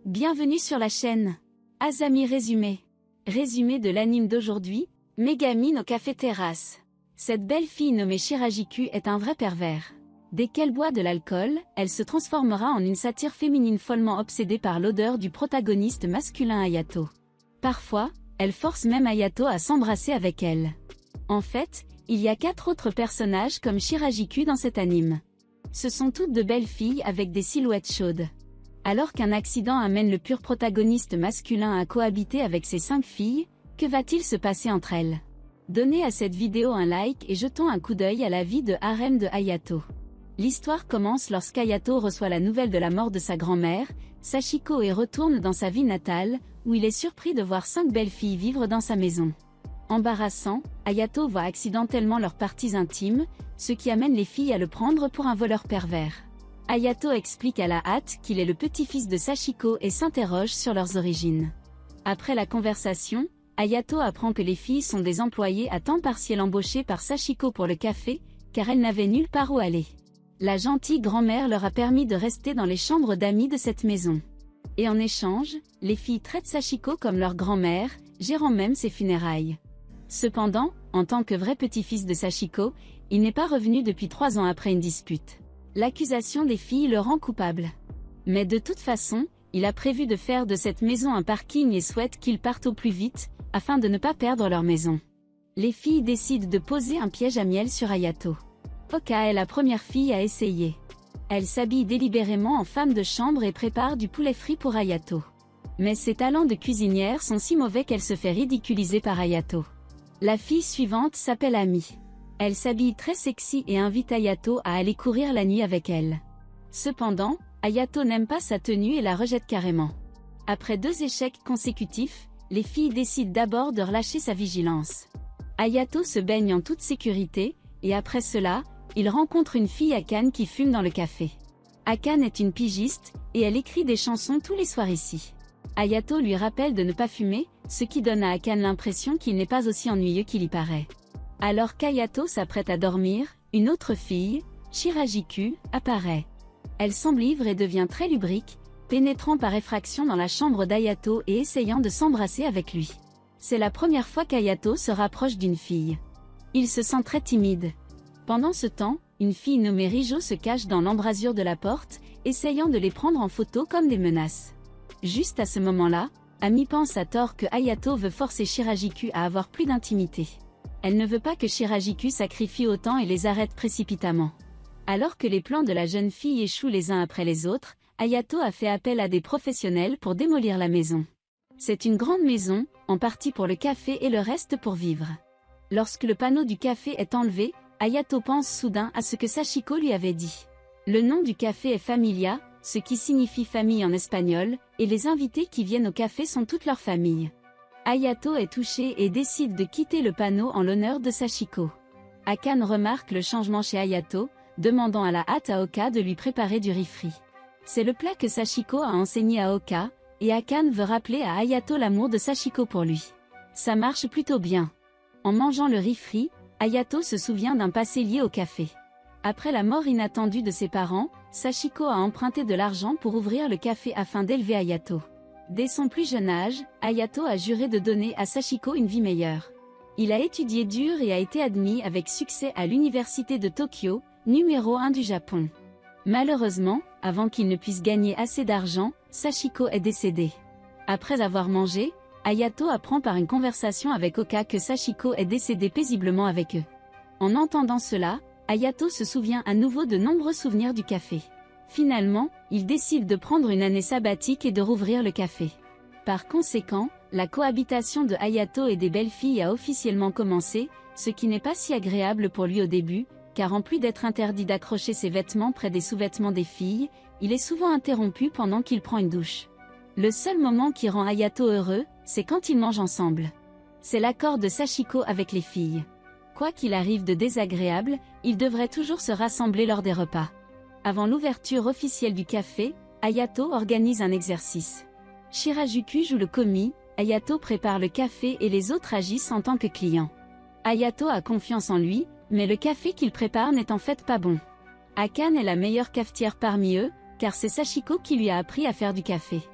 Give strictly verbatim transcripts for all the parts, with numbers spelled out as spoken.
Bienvenue sur la chaîne. Azami résumé. Résumé de l'anime d'aujourd'hui, Megamine au café terrasse. Cette belle fille nommée Shirajiku est un vrai pervers. Dès qu'elle boit de l'alcool, elle se transformera en une satyre féminine follement obsédée par l'odeur du protagoniste masculin Hayato. Parfois, elle force même Hayato à s'embrasser avec elle. En fait, il y a quatre autres personnages comme Shirajiku dans cet anime. Ce sont toutes de belles filles avec des silhouettes chaudes. Alors qu'un accident amène le pur protagoniste masculin à cohabiter avec ses cinq filles, que va-t-il se passer entre elles? Donnez à cette vidéo un like et jetons un coup d'œil à la vie de harem de Hayato. L'histoire commence lorsqu'Hayato reçoit la nouvelle de la mort de sa grand-mère, Sachiko, et retourne dans sa ville natale, où il est surpris de voir cinq belles filles vivre dans sa maison. Embarrassant, Hayato voit accidentellement leurs parties intimes, ce qui amène les filles à le prendre pour un voleur pervers. Hayato explique à la hâte qu'il est le petit-fils de Sachiko et s'interroge sur leurs origines. Après la conversation, Hayato apprend que les filles sont des employées à temps partiel embauchées par Sachiko pour le café, car elles n'avaient nulle part où aller. La gentille grand-mère leur a permis de rester dans les chambres d'amis de cette maison. Et en échange, les filles traitent Sachiko comme leur grand-mère, gérant même ses funérailles. Cependant, en tant que vrai petit-fils de Sachiko, il n'est pas revenu depuis trois ans après une dispute. L'accusation des filles le rend coupable. Mais de toute façon, il a prévu de faire de cette maison un parking et souhaite qu'ils partent au plus vite, afin de ne pas perdre leur maison. Les filles décident de poser un piège à miel sur Hayato. Oka est la première fille à essayer. Elle s'habille délibérément en femme de chambre et prépare du poulet frit pour Hayato. Mais ses talents de cuisinière sont si mauvais qu'elle se fait ridiculiser par Hayato. La fille suivante s'appelle Ami. Elle s'habille très sexy et invite Hayato à aller courir la nuit avec elle. Cependant, Hayato n'aime pas sa tenue et la rejette carrément. Après deux échecs consécutifs, les filles décident d'abord de relâcher sa vigilance. Hayato se baigne en toute sécurité, et après cela, il rencontre une fille Akane qui fume dans le café. Akane est une pigiste, et elle écrit des chansons tous les soirs ici. Hayato lui rappelle de ne pas fumer, ce qui donne à Akane l'impression qu'il n'est pas aussi ennuyeux qu'il y paraît. Alors qu'Hayato s'apprête à dormir, une autre fille, Shirajiku, apparaît. Elle semble ivre et devient très lubrique, pénétrant par effraction dans la chambre d'Hayato et essayant de s'embrasser avec lui. C'est la première fois qu'Hayato se rapproche d'une fille. Il se sent très timide. Pendant ce temps, une fille nommée Rijo se cache dans l'embrasure de la porte, essayant de les prendre en photo comme des menaces. Juste à ce moment-là, Ami pense à tort que Hayato veut forcer Shirajiku à avoir plus d'intimité. Elle ne veut pas que Shirajiku sacrifie autant et les arrête précipitamment. Alors que les plans de la jeune fille échouent les uns après les autres, Hayato a fait appel à des professionnels pour démolir la maison. C'est une grande maison, en partie pour le café et le reste pour vivre. Lorsque le panneau du café est enlevé, Hayato pense soudain à ce que Sachiko lui avait dit. Le nom du café est Familia, ce qui signifie famille en espagnol, et les invités qui viennent au café sont toute leur famille. Hayato est touché et décide de quitter le panneau en l'honneur de Sachiko. Akane remarque le changement chez Hayato, demandant à la hâte à Oka de lui préparer du riz frit. C'est le plat que Sachiko a enseigné à Oka, et Akane veut rappeler à Hayato l'amour de Sachiko pour lui. Ça marche plutôt bien. En mangeant le riz frit, Hayato se souvient d'un passé lié au café. Après la mort inattendue de ses parents, Sachiko a emprunté de l'argent pour ouvrir le café afin d'élever Hayato. Dès son plus jeune âge, Hayato a juré de donner à Sachiko une vie meilleure. Il a étudié dur et a été admis avec succès à l'université de Tokyo, numéro un du Japon. Malheureusement, avant qu'il ne puisse gagner assez d'argent, Sachiko est décédée. Après avoir mangé, Hayato apprend par une conversation avec Oka que Sachiko est décédée paisiblement avec eux. En entendant cela, Hayato se souvient à nouveau de nombreux souvenirs du café. Finalement, il décide de prendre une année sabbatique et de rouvrir le café. Par conséquent, la cohabitation de Hayato et des belles filles a officiellement commencé, ce qui n'est pas si agréable pour lui au début, car en plus d'être interdit d'accrocher ses vêtements près des sous-vêtements des filles, il est souvent interrompu pendant qu'il prend une douche. Le seul moment qui rend Hayato heureux, c'est quand ils mangent ensemble. C'est l'accord de Sachiko avec les filles. Quoi qu'il arrive de désagréable, ils devraient toujours se rassembler lors des repas. Avant l'ouverture officielle du café, Hayato organise un exercice. Shirajuku joue le komi, Hayato prépare le café et les autres agissent en tant que clients. Hayato a confiance en lui, mais le café qu'il prépare n'est en fait pas bon. Akane est la meilleure cafetière parmi eux, car c'est Sachiko qui lui a appris à faire du café.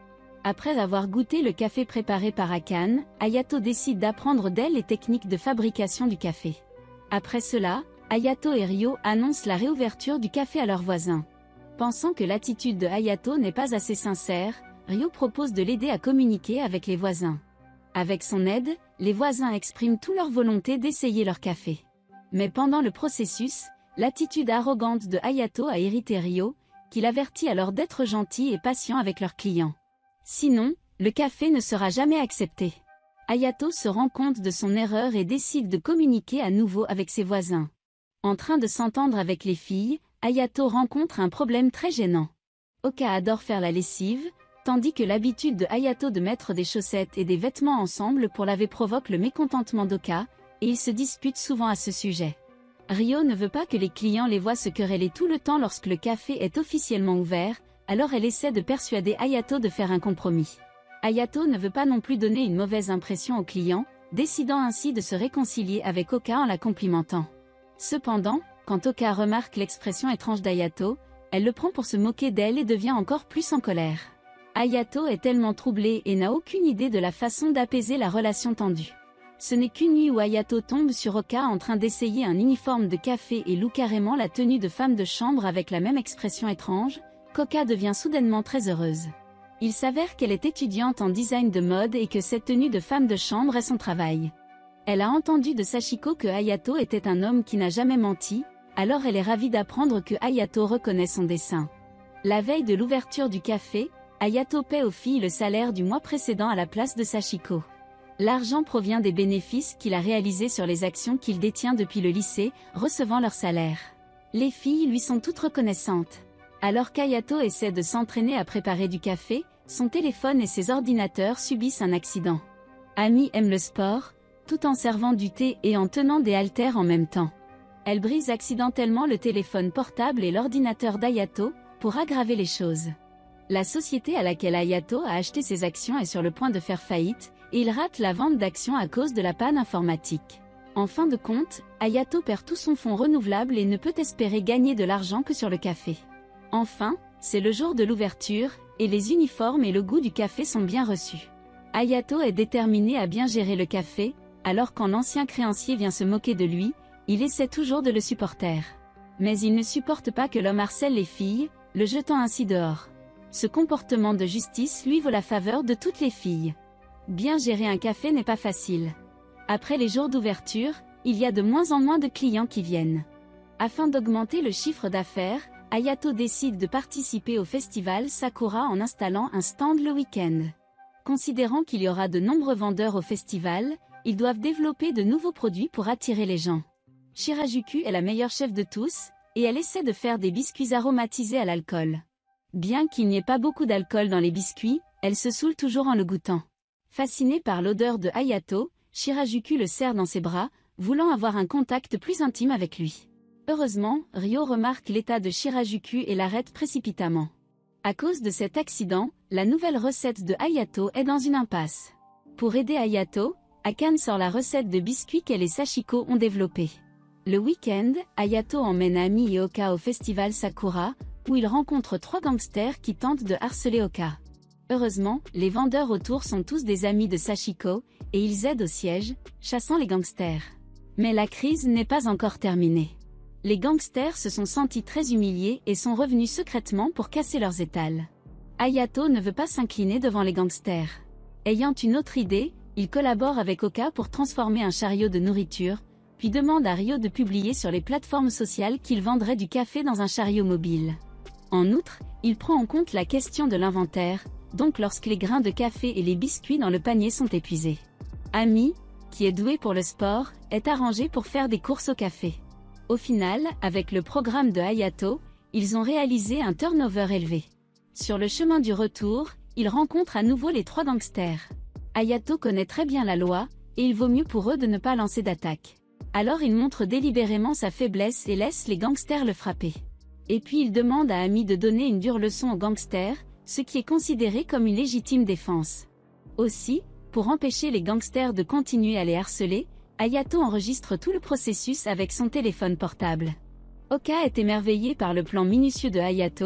Après avoir goûté le café préparé par Akane, Hayato décide d'apprendre d'elle les techniques de fabrication du café. Après cela, Hayato et Ryo annoncent la réouverture du café à leurs voisins. Pensant que l'attitude de Hayato n'est pas assez sincère, Ryo propose de l'aider à communiquer avec les voisins. Avec son aide, les voisins expriment toute leur volonté d'essayer leur café. Mais pendant le processus, l'attitude arrogante de Hayato a irrité Ryo, qui l'avertit alors d'être gentil et patient avec leurs clients. Sinon, le café ne sera jamais accepté. Hayato se rend compte de son erreur et décide de communiquer à nouveau avec ses voisins. En train de s'entendre avec les filles, Hayato rencontre un problème très gênant. Oka adore faire la lessive, tandis que l'habitude de Hayato de mettre des chaussettes et des vêtements ensemble pour laver provoque le mécontentement d'Oka, et ils se disputent souvent à ce sujet. Ryo ne veut pas que les clients les voient se quereller tout le temps lorsque le café est officiellement ouvert, alors elle essaie de persuader Hayato de faire un compromis. Hayato ne veut pas non plus donner une mauvaise impression aux clients, décidant ainsi de se réconcilier avec Oka en la complimentant. Cependant, quand Oka remarque l'expression étrange d'Hayato, elle le prend pour se moquer d'elle et devient encore plus en colère. Hayato est tellement troublée et n'a aucune idée de la façon d'apaiser la relation tendue. Ce n'est qu'une nuit où Hayato tombe sur Oka en train d'essayer un uniforme de café et loue carrément la tenue de femme de chambre avec la même expression étrange, qu'Oka devient soudainement très heureuse. Il s'avère qu'elle est étudiante en design de mode et que cette tenue de femme de chambre est son travail. Elle a entendu de Sachiko que Hayato était un homme qui n'a jamais menti, alors elle est ravie d'apprendre que Hayato reconnaît son dessin. La veille de l'ouverture du café, Hayato paie aux filles le salaire du mois précédent à la place de Sachiko. L'argent provient des bénéfices qu'il a réalisés sur les actions qu'il détient depuis le lycée, recevant leur salaire. Les filles lui sont toutes reconnaissantes. Alors qu'Hayato essaie de s'entraîner à préparer du café, son téléphone et ses ordinateurs subissent un accident. Ami aime le sport, tout en servant du thé et en tenant des haltères en même temps. Elle brise accidentellement le téléphone portable et l'ordinateur d'Hayato, pour aggraver les choses. La société à laquelle Hayato a acheté ses actions est sur le point de faire faillite, et il rate la vente d'actions à cause de la panne informatique. En fin de compte, Hayato perd tout son fonds renouvelable et ne peut espérer gagner de l'argent que sur le café. Enfin, c'est le jour de l'ouverture, et les uniformes et le goût du café sont bien reçus. Hayato est déterminé à bien gérer le café, alors quand l'ancien créancier vient se moquer de lui, il essaie toujours de le supporter. Mais il ne supporte pas que l'homme harcèle les filles, le jetant ainsi dehors. Ce comportement de justice lui vaut la faveur de toutes les filles. Bien gérer un café n'est pas facile. Après les jours d'ouverture, il y a de moins en moins de clients qui viennent. Afin d'augmenter le chiffre d'affaires, Hayato décide de participer au festival Sakura en installant un stand le week-end. Considérant qu'il y aura de nombreux vendeurs au festival, ils doivent développer de nouveaux produits pour attirer les gens. Shirajuku est la meilleure chef de tous, et elle essaie de faire des biscuits aromatisés à l'alcool. Bien qu'il n'y ait pas beaucoup d'alcool dans les biscuits, elle se saoule toujours en le goûtant. Fascinée par l'odeur de Hayato, Shirajuku le serre dans ses bras, voulant avoir un contact plus intime avec lui. Heureusement, Ryo remarque l'état de Shirajuku et l'arrête précipitamment. À cause de cet accident, la nouvelle recette de Hayato est dans une impasse. Pour aider Hayato, Akane sort la recette de biscuits qu'elle et Sachiko ont développée. Le week-end, Hayato emmène Ami et Oka au festival Sakura, où il rencontre trois gangsters qui tentent de harceler Oka. Heureusement, les vendeurs autour sont tous des amis de Sachiko, et ils aident au siège, chassant les gangsters. Mais la crise n'est pas encore terminée. Les gangsters se sont sentis très humiliés et sont revenus secrètement pour casser leurs étals. Hayato ne veut pas s'incliner devant les gangsters. Ayant une autre idée, il collabore avec Oka pour transformer un chariot de nourriture, puis demande à Ryo de publier sur les plateformes sociales qu'il vendrait du café dans un chariot mobile. En outre, il prend en compte la question de l'inventaire, donc lorsque les grains de café et les biscuits dans le panier sont épuisés. Ami, qui est doué pour le sport, est arrangé pour faire des courses au café. Au final, avec le programme de Hayato, ils ont réalisé un turnover élevé. Sur le chemin du retour, ils rencontrent à nouveau les trois gangsters. Hayato connaît très bien la loi, et il vaut mieux pour eux de ne pas lancer d'attaque. Alors il montre délibérément sa faiblesse et laisse les gangsters le frapper. Et puis il demande à Ami de donner une dure leçon aux gangsters, ce qui est considéré comme une légitime défense. Aussi, pour empêcher les gangsters de continuer à les harceler, Hayato enregistre tout le processus avec son téléphone portable. Oka est émerveillé par le plan minutieux de Hayato,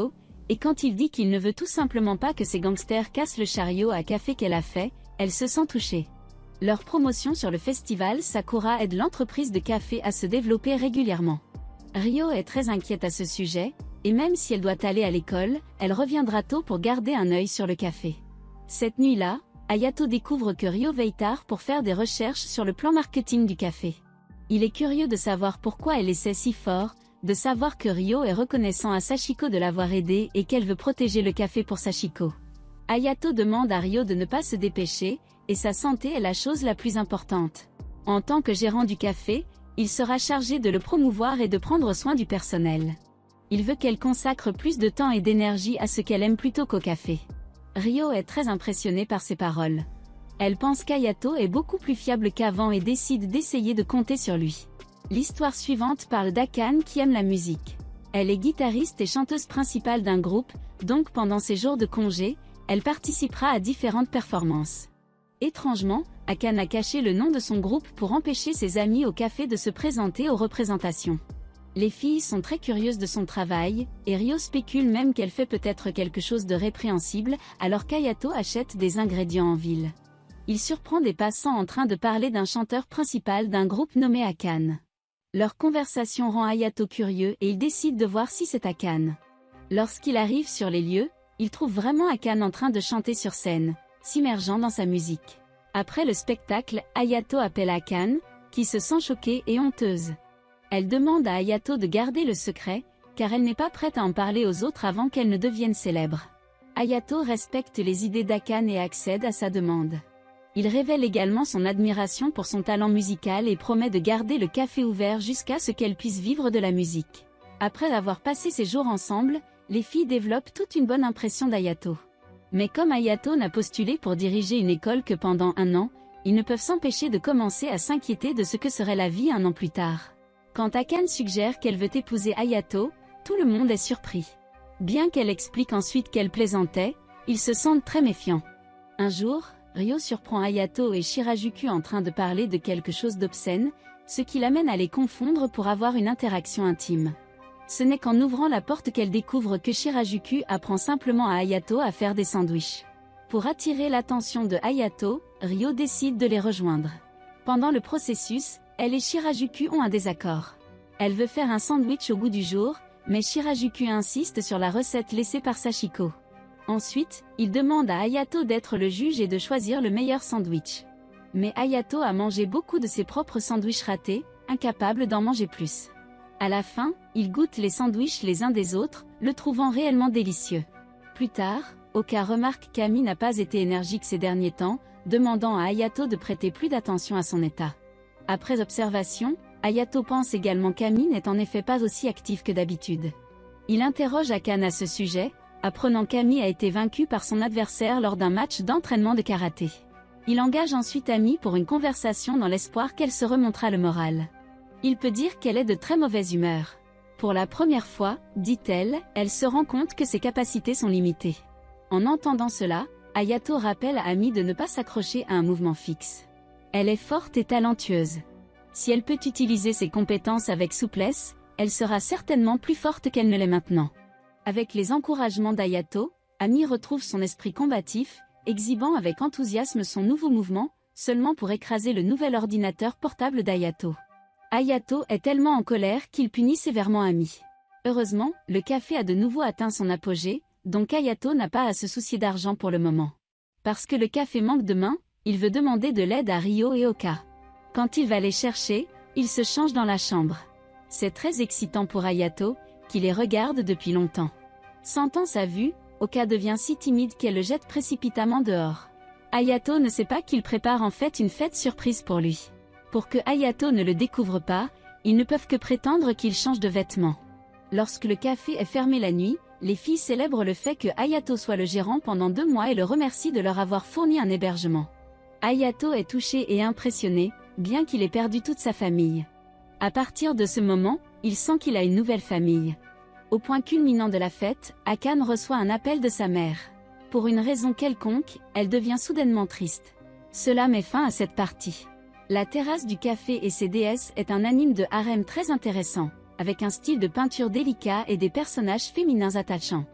Et quand il dit qu'il ne veut tout simplement pas que ces gangsters cassent le chariot à café qu'elle a fait, elle se sent touchée. Leur promotion sur le festival Sakura aide l'entreprise de café à se développer régulièrement. Ryo est très inquiète à ce sujet, et même si elle doit aller à l'école, elle reviendra tôt pour garder un œil sur le café. Cette nuit-là, Hayato découvre que Ryo veille tard pour faire des recherches sur le plan marketing du café. Il est curieux de savoir pourquoi elle essaie si fort, de savoir que Ryo est reconnaissant à Sachiko de l'avoir aidé et qu'elle veut protéger le café pour Sachiko. Hayato demande à Ryo de ne pas se dépêcher, et sa santé est la chose la plus importante. En tant que gérant du café, il sera chargé de le promouvoir et de prendre soin du personnel. Il veut qu'elle consacre plus de temps et d'énergie à ce qu'elle aime plutôt qu'au café. Ryo est très impressionnée par ces paroles. Elle pense qu'Hayato est beaucoup plus fiable qu'avant et décide d'essayer de compter sur lui. L'histoire suivante parle d'Akane qui aime la musique. Elle est guitariste et chanteuse principale d'un groupe, donc pendant ses jours de congé, elle participera à différentes performances. Étrangement, Akane a caché le nom de son groupe pour empêcher ses amis au café de se présenter aux représentations. Les filles sont très curieuses de son travail, et Ryo spécule même qu'elle fait peut-être quelque chose de répréhensible, alors qu'Hayato achète des ingrédients en ville. Il surprend des passants en train de parler d'un chanteur principal d'un groupe nommé Akane. Leur conversation rend Hayato curieux et il décide de voir si c'est Akane. Lorsqu'il arrive sur les lieux, il trouve vraiment Akane en train de chanter sur scène, s'immergeant dans sa musique. Après le spectacle, Hayato appelle Akane, qui se sent choquée et honteuse. Elle demande à Hayato de garder le secret, car elle n'est pas prête à en parler aux autres avant qu'elle ne devienne célèbre. Hayato respecte les idées d'Akane et accède à sa demande. Il révèle également son admiration pour son talent musical et promet de garder le café ouvert jusqu'à ce qu'elle puisse vivre de la musique. Après avoir passé ces jours ensemble, les filles développent toute une bonne impression d'Hayato. Mais comme Hayato n'a postulé pour diriger une école que pendant un an, ils ne peuvent s'empêcher de commencer à s'inquiéter de ce que serait la vie un an plus tard. Quand Akane suggère qu'elle veut épouser Hayato, tout le monde est surpris. Bien qu'elle explique ensuite qu'elle plaisantait, ils se sentent très méfiants. Un jour, Ryo surprend Hayato et Shirajuku en train de parler de quelque chose d'obscène, ce qui l'amène à les confondre pour avoir une interaction intime. Ce n'est qu'en ouvrant la porte qu'elle découvre que Shirajuku apprend simplement à Hayato à faire des sandwichs. Pour attirer l'attention de Hayato, Ryo décide de les rejoindre. Pendant le processus, elle et Shirajuku ont un désaccord. Elle veut faire un sandwich au goût du jour, mais Shirajuku insiste sur la recette laissée par Sachiko. Ensuite, il demande à Hayato d'être le juge et de choisir le meilleur sandwich. Mais Hayato a mangé beaucoup de ses propres sandwichs ratés, incapable d'en manger plus. À la fin, ils goûtent les sandwichs les uns des autres, le trouvant réellement délicieux. Plus tard, Oka remarque qu'Ami n'a pas été énergique ces derniers temps, demandant à Hayato de prêter plus d'attention à son état. Après observation, Hayato pense également qu'Ami n'est en effet pas aussi actif que d'habitude. Il interroge Akane à ce sujet, apprenant qu'Ami a été vaincue par son adversaire lors d'un match d'entraînement de karaté. Il engage ensuite Ami pour une conversation dans l'espoir qu'elle se remontera le moral. Il peut dire qu'elle est de très mauvaise humeur. Pour la première fois, dit-elle, elle se rend compte que ses capacités sont limitées. En entendant cela, Hayato rappelle à Ami de ne pas s'accrocher à un mouvement fixe. Elle est forte et talentueuse. Si elle peut utiliser ses compétences avec souplesse, elle sera certainement plus forte qu'elle ne l'est maintenant. Avec les encouragements d'Hayato, Ami retrouve son esprit combatif, exhibant avec enthousiasme son nouveau mouvement, seulement pour écraser le nouvel ordinateur portable d'Hayato. Hayato est tellement en colère qu'il punit sévèrement Ami. Heureusement, le café a de nouveau atteint son apogée, donc Hayato n'a pas à se soucier d'argent pour le moment. Parce que le café manque de main, il veut demander de l'aide à Ryo et Oka. Quand il va les chercher, il se change dans la chambre. C'est très excitant pour Hayato, qui les regarde depuis longtemps. Sentant sa vue, Oka devient si timide qu'elle le jette précipitamment dehors. Hayato ne sait pas qu'il prépare en fait une fête surprise pour lui. Pour que Hayato ne le découvre pas, ils ne peuvent que prétendre qu'il change de vêtements. Lorsque le café est fermé la nuit, les filles célèbrent le fait que Hayato soit le gérant pendant deux mois et le remercient de leur avoir fourni un hébergement. Hayato est touché et impressionné, bien qu'il ait perdu toute sa famille. À partir de ce moment, il sent qu'il a une nouvelle famille. Au point culminant de la fête, Akane reçoit un appel de sa mère. Pour une raison quelconque, elle devient soudainement triste. Cela met fin à cette partie. La terrasse du café et ses déesses est un anime de harem très intéressant, avec un style de peinture délicat et des personnages féminins attachants.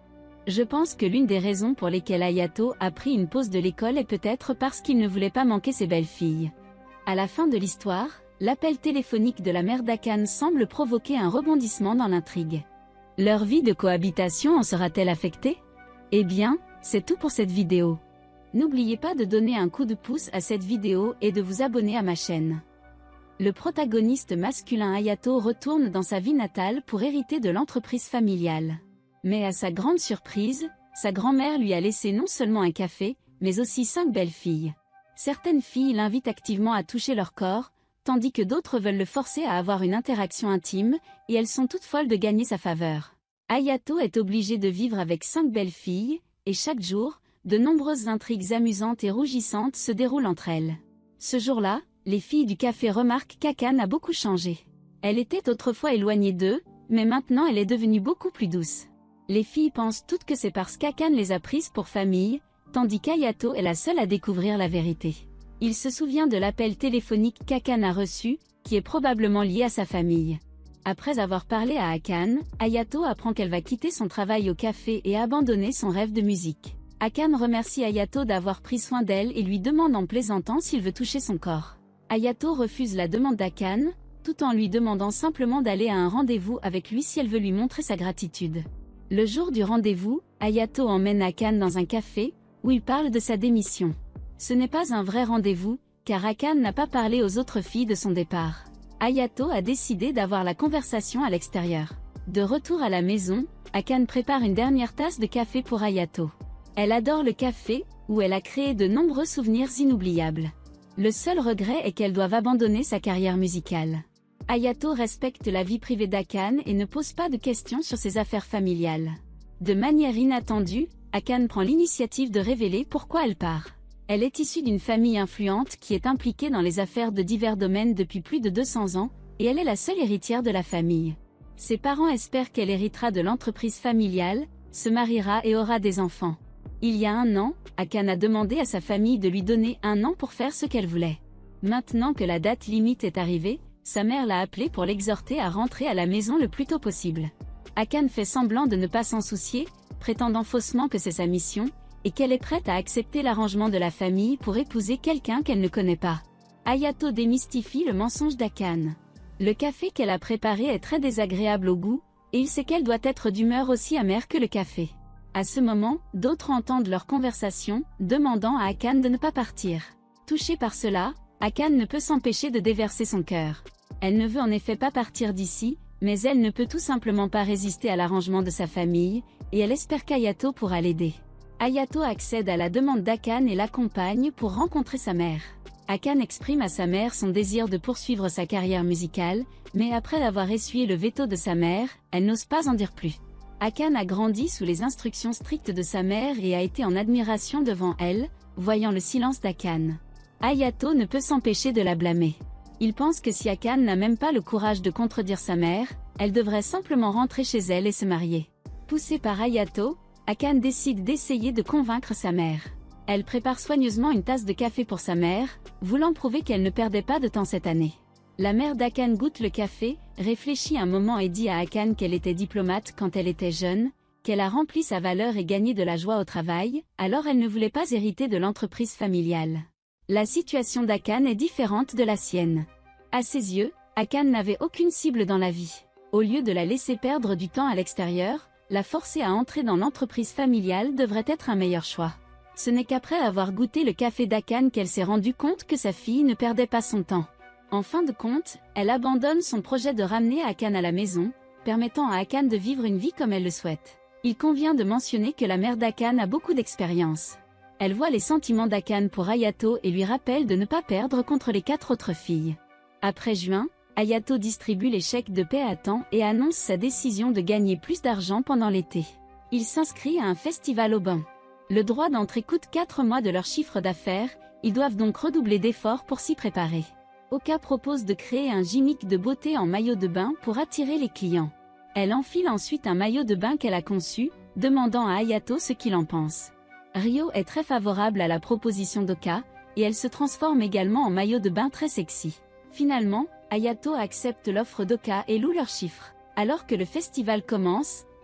Je pense que l'une des raisons pour lesquelles Hayato a pris une pause de l'école est peut-être parce qu'il ne voulait pas manquer ses belles-filles. À la fin de l'histoire, l'appel téléphonique de la mère d'Akane semble provoquer un rebondissement dans l'intrigue. Leur vie de cohabitation en sera-t-elle affectée? Eh bien, c'est tout pour cette vidéo. N'oubliez pas de donner un coup de pouce à cette vidéo et de vous abonner à ma chaîne. Le protagoniste masculin Hayato retourne dans sa vie natale pour hériter de l'entreprise familiale. Mais à sa grande surprise, sa grand-mère lui a laissé non seulement un café, mais aussi cinq belles filles. Certaines filles l'invitent activement à toucher leur corps, tandis que d'autres veulent le forcer à avoir une interaction intime, et elles sont toutes folles de gagner sa faveur. Hayato est obligé de vivre avec cinq belles filles, et chaque jour, de nombreuses intrigues amusantes et rougissantes se déroulent entre elles. Ce jour-là, les filles du café remarquent qu'Akane a beaucoup changé. Elle était autrefois éloignée d'eux, mais maintenant elle est devenue beaucoup plus douce. Les filles pensent toutes que c'est parce qu'Akane les a prises pour famille, tandis qu'Hayato est la seule à découvrir la vérité. Il se souvient de l'appel téléphonique qu'Akane a reçu, qui est probablement lié à sa famille. Après avoir parlé à Akane, Hayato apprend qu'elle va quitter son travail au café et abandonner son rêve de musique. Akane remercie Hayato d'avoir pris soin d'elle et lui demande en plaisantant s'il veut toucher son corps. Hayato refuse la demande d'Akane, tout en lui demandant simplement d'aller à un rendez-vous avec lui si elle veut lui montrer sa gratitude. Le jour du rendez-vous, Hayato emmène Akane dans un café, où il parle de sa démission. Ce n'est pas un vrai rendez-vous, car Akane n'a pas parlé aux autres filles de son départ. Hayato a décidé d'avoir la conversation à l'extérieur. De retour à la maison, Akane prépare une dernière tasse de café pour Hayato. Elle adore le café, où elle a créé de nombreux souvenirs inoubliables. Le seul regret est qu'elle doive abandonner sa carrière musicale. Hayato respecte la vie privée d'Akane et ne pose pas de questions sur ses affaires familiales. De manière inattendue, Akane prend l'initiative de révéler pourquoi elle part. Elle est issue d'une famille influente qui est impliquée dans les affaires de divers domaines depuis plus de deux cents ans, et elle est la seule héritière de la famille. Ses parents espèrent qu'elle héritera de l'entreprise familiale, se mariera et aura des enfants. Il y a un an, Akane a demandé à sa famille de lui donner un an pour faire ce qu'elle voulait. Maintenant que la date limite est arrivée, sa mère l'a appelée pour l'exhorter à rentrer à la maison le plus tôt possible. Akane fait semblant de ne pas s'en soucier, prétendant faussement que c'est sa mission, et qu'elle est prête à accepter l'arrangement de la famille pour épouser quelqu'un qu'elle ne connaît pas. Hayato démystifie le mensonge d'Akane. Le café qu'elle a préparé est très désagréable au goût, et il sait qu'elle doit être d'humeur aussi amère que le café. À ce moment, d'autres entendent leur conversation, demandant à Akane de ne pas partir. Touchée par cela, Akane ne peut s'empêcher de déverser son cœur. Elle ne veut en effet pas partir d'ici, mais elle ne peut tout simplement pas résister à l'arrangement de sa famille, et elle espère qu'Hayato pourra l'aider. Hayato accède à la demande d'Akane et l'accompagne pour rencontrer sa mère. Akane exprime à sa mère son désir de poursuivre sa carrière musicale, mais après avoir essuyé le veto de sa mère, elle n'ose pas en dire plus. Akane a grandi sous les instructions strictes de sa mère et a été en admiration devant elle, voyant le silence d'Akane. Hayato ne peut s'empêcher de la blâmer. Il pense que si Akane n'a même pas le courage de contredire sa mère, elle devrait simplement rentrer chez elle et se marier. Poussée par Hayato, Akane décide d'essayer de convaincre sa mère. Elle prépare soigneusement une tasse de café pour sa mère, voulant prouver qu'elle ne perdait pas de temps cette année. La mère d'Akane goûte le café, réfléchit un moment et dit à Akane qu'elle était diplomate quand elle était jeune, qu'elle a rempli sa valeur et gagné de la joie au travail, alors elle ne voulait pas hériter de l'entreprise familiale. La situation d'Akane est différente de la sienne. À ses yeux, Akane n'avait aucune cible dans la vie. Au lieu de la laisser perdre du temps à l'extérieur, la forcer à entrer dans l'entreprise familiale devrait être un meilleur choix. Ce n'est qu'après avoir goûté le café d'Akane qu'elle s'est rendue compte que sa fille ne perdait pas son temps. En fin de compte, elle abandonne son projet de ramener Akane à la maison, permettant à Akane de vivre une vie comme elle le souhaite. Il convient de mentionner que la mère d'Akane a beaucoup d'expérience. Elle voit les sentiments d'Akane pour Hayato et lui rappelle de ne pas perdre contre les quatre autres filles. Après juin, Hayato distribue les chèques de paie à temps et annonce sa décision de gagner plus d'argent pendant l'été. Il s'inscrit à un festival au bain. Le droit d'entrée coûte quatre mois de leur chiffre d'affaires, ils doivent donc redoubler d'efforts pour s'y préparer. Oka propose de créer un gimmick de beauté en maillot de bain pour attirer les clients. Elle enfile ensuite un maillot de bain qu'elle a conçu, demandant à Hayato ce qu'il en pense. Ryo est très favorable à la proposition d'Oka, et elle se transforme également en maillot de bain très sexy. Finalement, Hayato accepte l'offre d'Oka et loue leurs chiffres. Alors que le festival commence,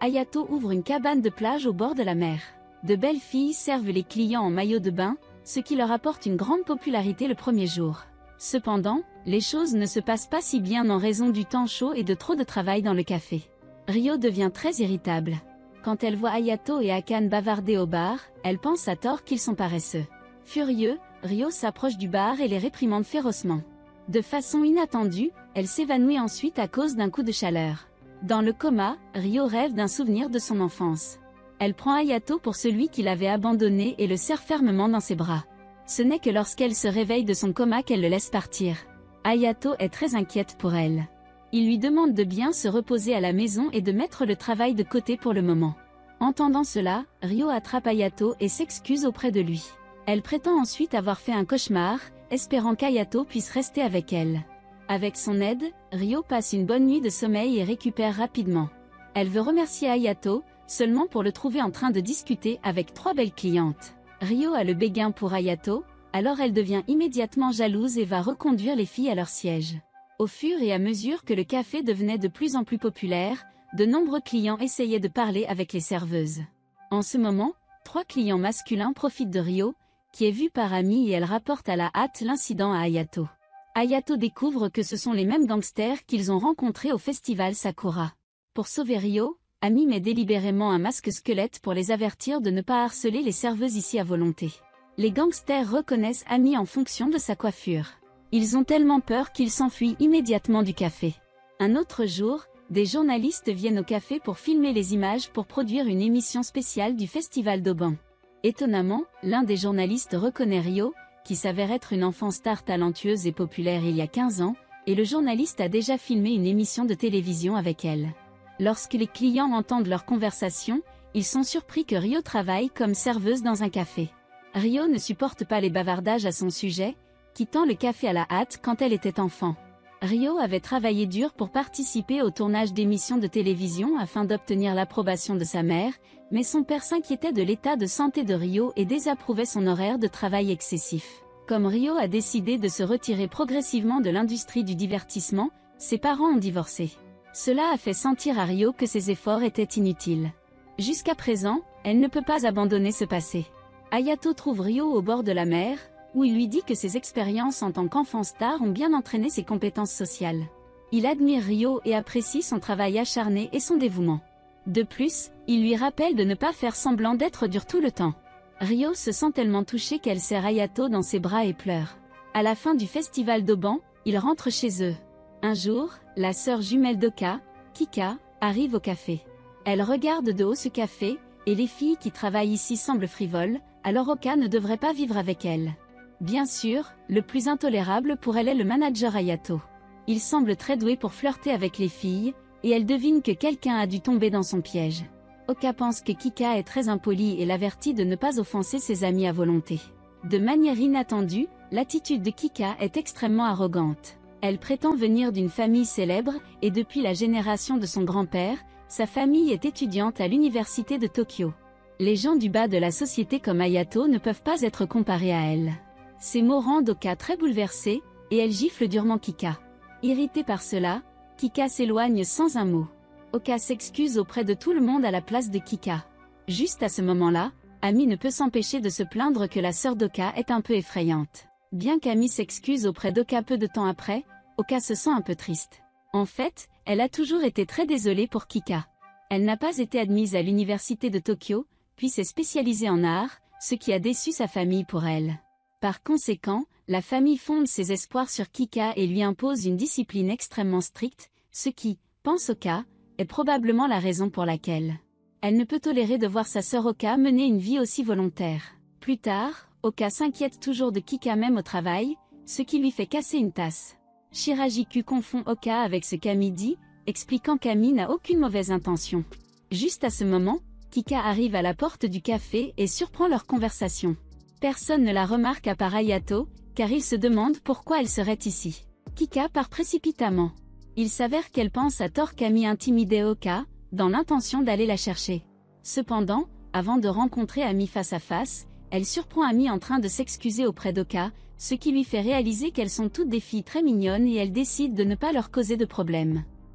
Hayato ouvre une cabane de plage au bord de la mer. De belles filles servent les clients en maillot de bain, ce qui leur apporte une grande popularité le premier jour. Cependant, les choses ne se passent pas si bien en raison du temps chaud et de trop de travail dans le café. Ryo devient très irritable. Quand elle voit Hayato et Akane bavarder au bar, elle pense à tort qu'ils sont paresseux. Furieux, Ryo s'approche du bar et les réprimande férocement. De façon inattendue, elle s'évanouit ensuite à cause d'un coup de chaleur. Dans le coma, Ryo rêve d'un souvenir de son enfance. Elle prend Hayato pour celui qui l'avait abandonné et le serre fermement dans ses bras. Ce n'est que lorsqu'elle se réveille de son coma qu'elle le laisse partir. Hayato est très inquiète pour elle. Il lui demande de bien se reposer à la maison et de mettre le travail de côté pour le moment. Entendant cela, Ryo attrape Hayato et s'excuse auprès de lui. Elle prétend ensuite avoir fait un cauchemar, espérant qu'Hayato puisse rester avec elle. Avec son aide, Ryo passe une bonne nuit de sommeil et récupère rapidement. Elle veut remercier Hayato, seulement pour le trouver en train de discuter avec trois belles clientes. Ryo a le béguin pour Hayato, alors elle devient immédiatement jalouse et va reconduire les filles à leur siège. Au fur et à mesure que le café devenait de plus en plus populaire, de nombreux clients essayaient de parler avec les serveuses. En ce moment, trois clients masculins profitent de Ryo, qui est vue par Ami et elle rapporte à la hâte l'incident à Hayato. Hayato découvre que ce sont les mêmes gangsters qu'ils ont rencontrés au festival Sakura. Pour sauver Ryo, Ami met délibérément un masque squelette pour les avertir de ne pas harceler les serveuses ici à volonté. Les gangsters reconnaissent Ami en fonction de sa coiffure. Ils ont tellement peur qu'ils s'enfuient immédiatement du café. Un autre jour, des journalistes viennent au café pour filmer les images pour produire une émission spéciale du festival d'Oban. Étonnamment, l'un des journalistes reconnaît Ryo, qui s'avère être une enfant star talentueuse et populaire il y a quinze ans, et le journaliste a déjà filmé une émission de télévision avec elle. Lorsque les clients entendent leur conversation, ils sont surpris que Ryo travaille comme serveuse dans un café. Ryo ne supporte pas les bavardages à son sujet, quittant le café à la hâte quand elle était enfant. Ryo avait travaillé dur pour participer au tournage d'émissions de télévision afin d'obtenir l'approbation de sa mère, mais son père s'inquiétait de l'état de santé de Ryo et désapprouvait son horaire de travail excessif. Comme Ryo a décidé de se retirer progressivement de l'industrie du divertissement, ses parents ont divorcé. Cela a fait sentir à Ryo que ses efforts étaient inutiles. Jusqu'à présent, elle ne peut pas abandonner ce passé. Hayato trouve Ryo au bord de la mer, où il lui dit que ses expériences en tant qu'enfant star ont bien entraîné ses compétences sociales. Il admire Ryo et apprécie son travail acharné et son dévouement. De plus, il lui rappelle de ne pas faire semblant d'être dur tout le temps. Ryo se sent tellement touchée qu'elle serre Hayato dans ses bras et pleure. À la fin du festival d'Oban, ils rentrent chez eux. Un jour, la sœur jumelle d'Oka, Kika, arrive au café. Elle regarde de haut ce café, et les filles qui travaillent ici semblent frivoles, alors Oka ne devrait pas vivre avec elle. Bien sûr, le plus intolérable pour elle est le manager Hayato. Il semble très doué pour flirter avec les filles, et elle devine que quelqu'un a dû tomber dans son piège. Oka pense que Kika est très impolie et l'avertit de ne pas offenser ses amis à volonté. De manière inattendue, l'attitude de Kika est extrêmement arrogante. Elle prétend venir d'une famille célèbre, et depuis la génération de son grand-père, sa famille est étudiante à l'université de Tokyo. Les gens du bas de la société comme Hayato ne peuvent pas être comparés à elle. Ces mots rendent Oka très bouleversée, et elle gifle durement Kika. Irritée par cela, Kika s'éloigne sans un mot. Oka s'excuse auprès de tout le monde à la place de Kika. Juste à ce moment-là, Ami ne peut s'empêcher de se plaindre que la sœur d'Oka est un peu effrayante. Bien qu'Ami s'excuse auprès d'Oka peu de temps après, Oka se sent un peu triste. En fait, elle a toujours été très désolée pour Kika. Elle n'a pas été admise à l'université de Tokyo, puis s'est spécialisée en art, ce qui a déçu sa famille pour elle. Par conséquent, la famille fonde ses espoirs sur Kika et lui impose une discipline extrêmement stricte, ce qui, pense Oka, est probablement la raison pour laquelle elle ne peut tolérer de voir sa sœur Oka mener une vie aussi volontaire. Plus tard, Oka s'inquiète toujours de Kika même au travail, ce qui lui fait casser une tasse. Shirajiku confond Oka avec ce qu'Ami dit, expliquant qu'Ami n'a aucune mauvaise intention. Juste à ce moment, Kika arrive à la porte du café et surprend leur conversation. Personne ne la remarque à part Hayato, car il se demande pourquoi elle serait ici. Kika part précipitamment. Il s'avère qu'elle pense à tort qu'Ami intimidait Oka, dans l'intention d'aller la chercher. Cependant, avant de rencontrer Ami face à face, elle surprend Ami en train de s'excuser auprès d'Oka, ce qui lui fait réaliser qu'elles sont toutes des filles très mignonnes et elle décide de ne pas leur causer de problème.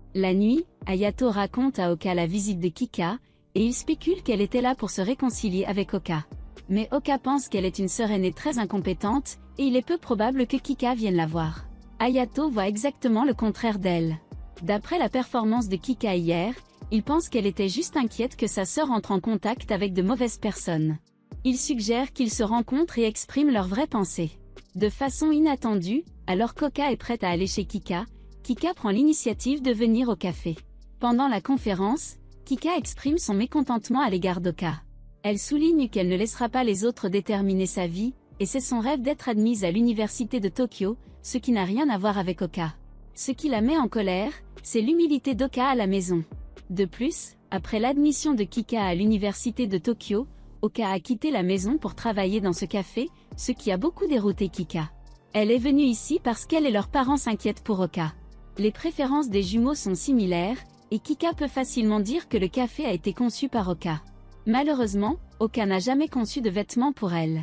La nuit, Hayato raconte à Oka la visite de Kika, et il spécule qu'elle était là pour se réconcilier avec Oka. Mais Oka pense qu'elle est une sœur aînée très incompétente, et il est peu probable que Kika vienne la voir. Hayato voit exactement le contraire d'elle. D'après la performance de Kika hier, il pense qu'elle était juste inquiète que sa sœur entre en contact avec de mauvaises personnes. Il suggère qu'ils se rencontrent et expriment leurs vraies pensées. De façon inattendue, alors qu'Oka est prête à aller chez Kika, Kika prend l'initiative de venir au café. Pendant la conférence, Kika exprime son mécontentement à l'égard d'Oka. Elle souligne qu'elle ne laissera pas les autres déterminer sa vie, et c'est son rêve d'être admise à l'université de Tokyo, ce qui n'a rien à voir avec Oka. Ce qui la met en colère, c'est l'humilité d'Oka à la maison. De plus, après l'admission de Kika à l'université de Tokyo, Oka a quitté la maison pour travailler dans ce café, ce qui a beaucoup dérouté Kika. Elle est venue ici parce qu'elle et leurs parents s'inquiètent pour Oka. Les préférences des jumeaux sont similaires, et Kika peut facilement dire que le café a été conçu par Oka. Malheureusement, Oka n'a jamais conçu de vêtements pour elle.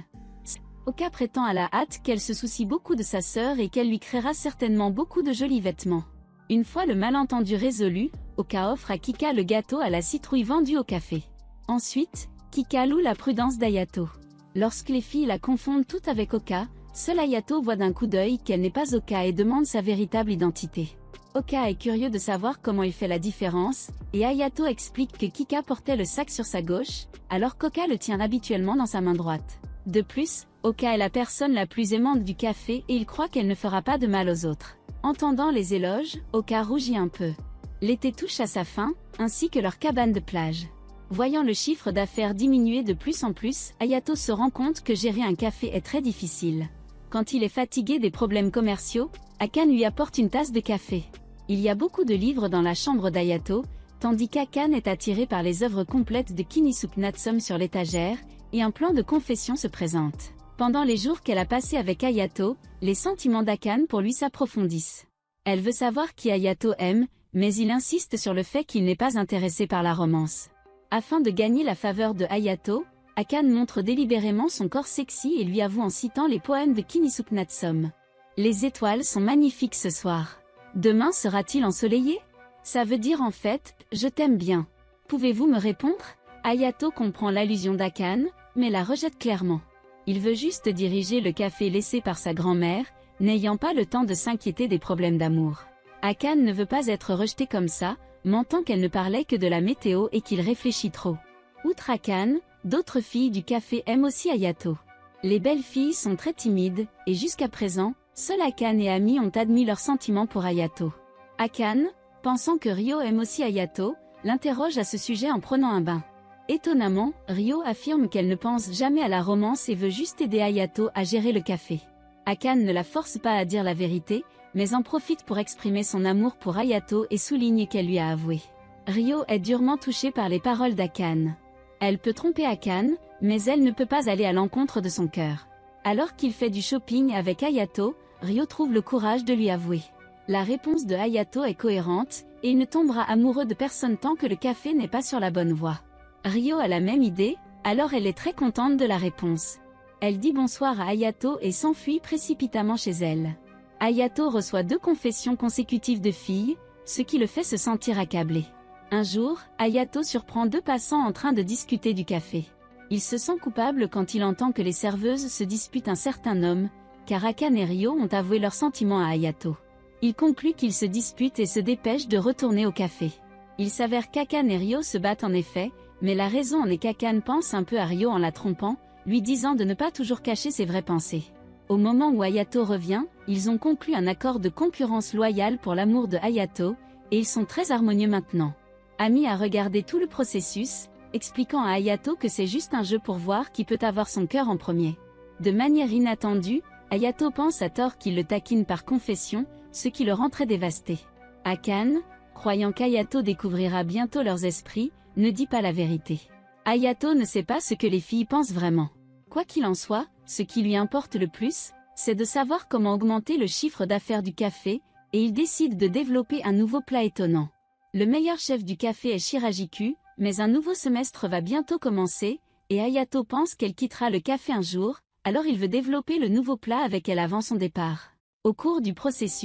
Oka prétend à la hâte qu'elle se soucie beaucoup de sa sœur et qu'elle lui créera certainement beaucoup de jolis vêtements. Une fois le malentendu résolu, Oka offre à Kika le gâteau à la citrouille vendu au café. Ensuite, Kika loue la prudence d'Hayato. Lorsque les filles la confondent toutes avec Oka, seul Hayato voit d'un coup d'œil qu'elle n'est pas Oka et demande sa véritable identité. Oka est curieux de savoir comment il fait la différence, et Hayato explique que Kika portait le sac sur sa gauche, alors qu'Oka le tient habituellement dans sa main droite. De plus, Oka est la personne la plus aimante du café et il croit qu'elle ne fera pas de mal aux autres. Entendant les éloges, Oka rougit un peu. L'été touche à sa fin, ainsi que leur cabane de plage. Voyant le chiffre d'affaires diminuer de plus en plus, Hayato se rend compte que gérer un café est très difficile. Quand il est fatigué des problèmes commerciaux, Akane lui apporte une tasse de café. Il y a beaucoup de livres dans la chambre d'Hayato, tandis qu'Akane est attiré par les œuvres complètes de Kinisuke Natsume sur l'étagère, et un plan de confession se présente. Pendant les jours qu'elle a passés avec Hayato, les sentiments d'Akane pour lui s'approfondissent. Elle veut savoir qui Hayato aime, mais il insiste sur le fait qu'il n'est pas intéressé par la romance. Afin de gagner la faveur de Hayato, Akane montre délibérément son corps sexy et lui avoue en citant les poèmes de Kinisuke Natsume. Les étoiles sont magnifiques ce soir. Demain sera-t-il ensoleillé? Ça veut dire en fait, je t'aime bien. Pouvez-vous me répondre? Hayato comprend l'allusion d'Akane, mais la rejette clairement. Il veut juste diriger le café laissé par sa grand-mère, n'ayant pas le temps de s'inquiéter des problèmes d'amour. Akane ne veut pas être rejeté comme ça, mentant qu'elle ne parlait que de la météo et qu'il réfléchit trop. Outre Akane, d'autres filles du café aiment aussi Hayato. Les belles filles sont très timides, et jusqu'à présent, seuls Akane et Ami ont admis leurs sentiments pour Hayato. Akane, pensant que Ryo aime aussi Hayato, l'interroge à ce sujet en prenant un bain. Étonnamment, Ryo affirme qu'elle ne pense jamais à la romance et veut juste aider Hayato à gérer le café. Akane ne la force pas à dire la vérité, mais en profite pour exprimer son amour pour Hayato et souligne qu'elle lui a avoué. Ryo est durement touchée par les paroles d'Akane. Elle peut tromper Akane, mais elle ne peut pas aller à l'encontre de son cœur. Alors qu'il fait du shopping avec Hayato, Ryo trouve le courage de lui avouer. La réponse de Hayato est cohérente, et il ne tombera amoureux de personne tant que le café n'est pas sur la bonne voie. Ryo a la même idée, alors elle est très contente de la réponse. Elle dit bonsoir à Hayato et s'enfuit précipitamment chez elle. Hayato reçoit deux confessions consécutives de filles, ce qui le fait se sentir accablé. Un jour, Hayato surprend deux passants en train de discuter du café. Il se sent coupable quand il entend que les serveuses se disputent un certain homme, car Akane et Ryo ont avoué leurs sentiments à Hayato. Il conclut qu'ils se disputent et se dépêche de retourner au café. Il s'avère qu'Akane et Ryo se battent en effet, mais la raison en est qu'Akane pense un peu à Ryo en la trompant, lui disant de ne pas toujours cacher ses vraies pensées. Au moment où Hayato revient, ils ont conclu un accord de concurrence loyale pour l'amour de Hayato, et ils sont très harmonieux maintenant. Ami a regardé tout le processus, expliquant à Hayato que c'est juste un jeu pour voir qui peut avoir son cœur en premier. De manière inattendue, Hayato pense à tort qu'il le taquine par confession, ce qui le rend très dévasté. Akane, croyant qu'Hayato découvrira bientôt leurs esprits, ne dit pas la vérité. Hayato ne sait pas ce que les filles pensent vraiment. Quoi qu'il en soit, ce qui lui importe le plus, c'est de savoir comment augmenter le chiffre d'affaires du café, et il décide de développer un nouveau plat étonnant. Le meilleur chef du café est Shirajiku, mais un nouveau semestre va bientôt commencer, et Hayato pense qu'elle quittera le café un jour, alors il veut développer le nouveau plat avec elle avant son départ. Au cours du processus,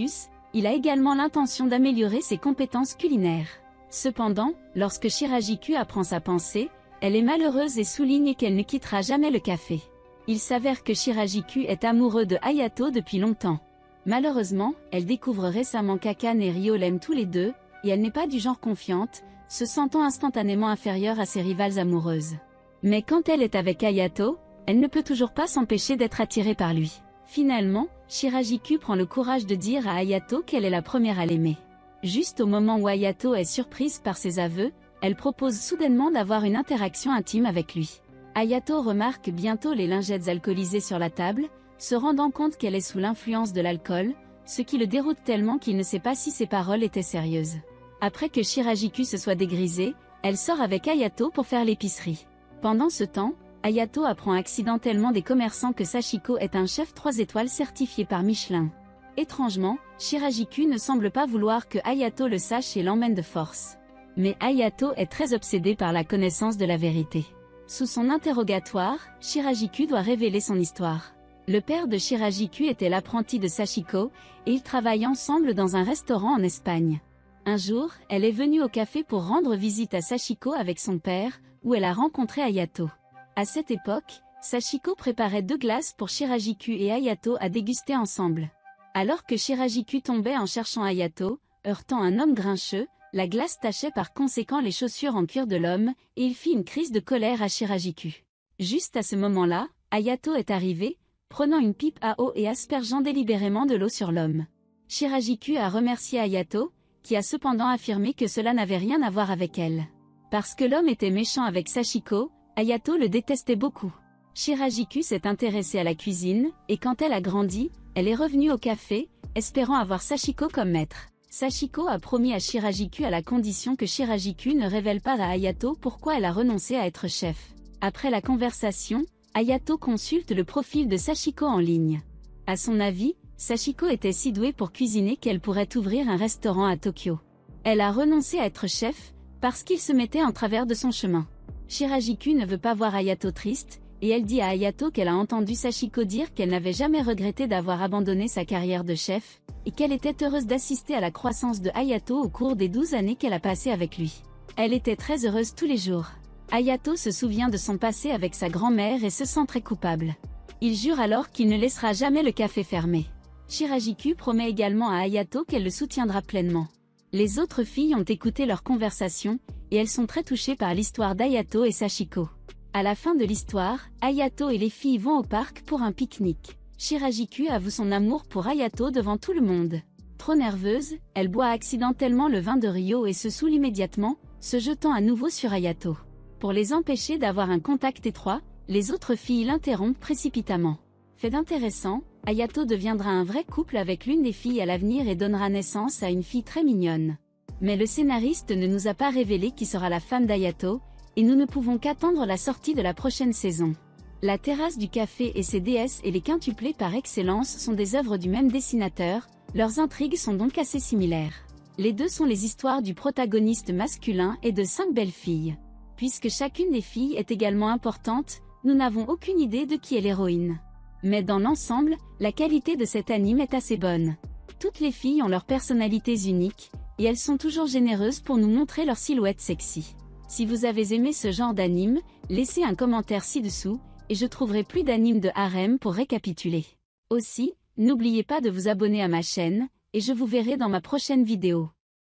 Il a également l'intention d'améliorer ses compétences culinaires. Cependant, lorsque Shiragiku apprend sa pensée, elle est malheureuse et souligne qu'elle ne quittera jamais le café. Il s'avère que Shiragiku est amoureux de Hayato depuis longtemps. Malheureusement, elle découvre récemment qu'Akane et Ryo l'aiment tous les deux, et elle n'est pas du genre confiante, se sentant instantanément inférieure à ses rivales amoureuses. Mais quand elle est avec Hayato, elle ne peut toujours pas s'empêcher d'être attirée par lui. Finalement, Shiragiku prend le courage de dire à Hayato qu'elle est la première à l'aimer. Juste au moment où Hayato est surprise par ses aveux, elle propose soudainement d'avoir une interaction intime avec lui. Hayato remarque bientôt les lingettes alcoolisées sur la table, se rendant compte qu'elle est sous l'influence de l'alcool, ce qui le déroute tellement qu'il ne sait pas si ses paroles étaient sérieuses. Après que Shiragiku se soit dégrisée, elle sort avec Hayato pour faire l'épicerie. Pendant ce temps, Hayato apprend accidentellement des commerçants que Sachiko est un chef trois étoiles certifié par Michelin. Étrangement, Shiragiku ne semble pas vouloir que Hayato le sache et l'emmène de force. Mais Hayato est très obsédée par la connaissance de la vérité. Sous son interrogatoire, Shiragiku doit révéler son histoire. Le père de Shiragiku était l'apprenti de Sachiko, et ils travaillent ensemble dans un restaurant en Espagne. Un jour, elle est venue au café pour rendre visite à Sachiko avec son père, où elle a rencontré Hayato. À cette époque, Sachiko préparait deux glaces pour Shiragiku et Hayato à déguster ensemble. Alors que Shiragiku tombait en cherchant Hayato, heurtant un homme grincheux, la glace tachait par conséquent les chaussures en cuir de l'homme, et il fit une crise de colère à Shiragiku. Juste à ce moment-là, Hayato est arrivé, prenant une pipe à eau et aspergeant délibérément de l'eau sur l'homme. Shiragiku a remercié Hayato, qui a cependant affirmé que cela n'avait rien à voir avec elle. Parce que l'homme était méchant avec Sachiko, Hayato le détestait beaucoup. Shiragiku s'est intéressée à la cuisine, et quand elle a grandi, elle est revenue au café, espérant avoir Sachiko comme maître. Sachiko a promis à Shiragiku à la condition que Shiragiku ne révèle pas à Hayato pourquoi elle a renoncé à être chef. Après la conversation, Hayato consulte le profil de Sachiko en ligne. À son avis, Sachiko était si douée pour cuisiner qu'elle pourrait ouvrir un restaurant à Tokyo. Elle a renoncé à être chef, parce qu'il se mettait en travers de son chemin. Shiragiku ne veut pas voir Hayato triste, et elle dit à Hayato qu'elle a entendu Sachiko dire qu'elle n'avait jamais regretté d'avoir abandonné sa carrière de chef, et qu'elle était heureuse d'assister à la croissance de Hayato au cours des douze années qu'elle a passées avec lui. Elle était très heureuse tous les jours. Hayato se souvient de son passé avec sa grand-mère et se sent très coupable. Il jure alors qu'il ne laissera jamais le café fermé. Shiragiku promet également à Hayato qu'elle le soutiendra pleinement. Les autres filles ont écouté leur conversation, et elles sont très touchées par l'histoire d'Hayato et Sachiko. À la fin de l'histoire, Hayato et les filles vont au parc pour un pique-nique. Shiragiku avoue son amour pour Hayato devant tout le monde. Trop nerveuse, elle boit accidentellement le vin de Ryo et se saoule immédiatement, se jetant à nouveau sur Hayato. Pour les empêcher d'avoir un contact étroit, les autres filles l'interrompent précipitamment. Fait d'intéressant, Hayato deviendra un vrai couple avec l'une des filles à l'avenir et donnera naissance à une fille très mignonne. Mais le scénariste ne nous a pas révélé qui sera la femme d'Hayato, et nous ne pouvons qu'attendre la sortie de la prochaine saison. La terrasse du café et ses déesses et les quintuplés par excellence sont des œuvres du même dessinateur, leurs intrigues sont donc assez similaires. Les deux sont les histoires du protagoniste masculin et de cinq belles filles. Puisque chacune des filles est également importante, nous n'avons aucune idée de qui est l'héroïne. Mais dans l'ensemble, la qualité de cet anime est assez bonne. Toutes les filles ont leurs personnalités uniques, et elles sont toujours généreuses pour nous montrer leur silhouette sexy. Si vous avez aimé ce genre d'anime, laissez un commentaire ci-dessous, et je trouverai plus d'animes de harem pour récapituler. Aussi, n'oubliez pas de vous abonner à ma chaîne, et je vous verrai dans ma prochaine vidéo.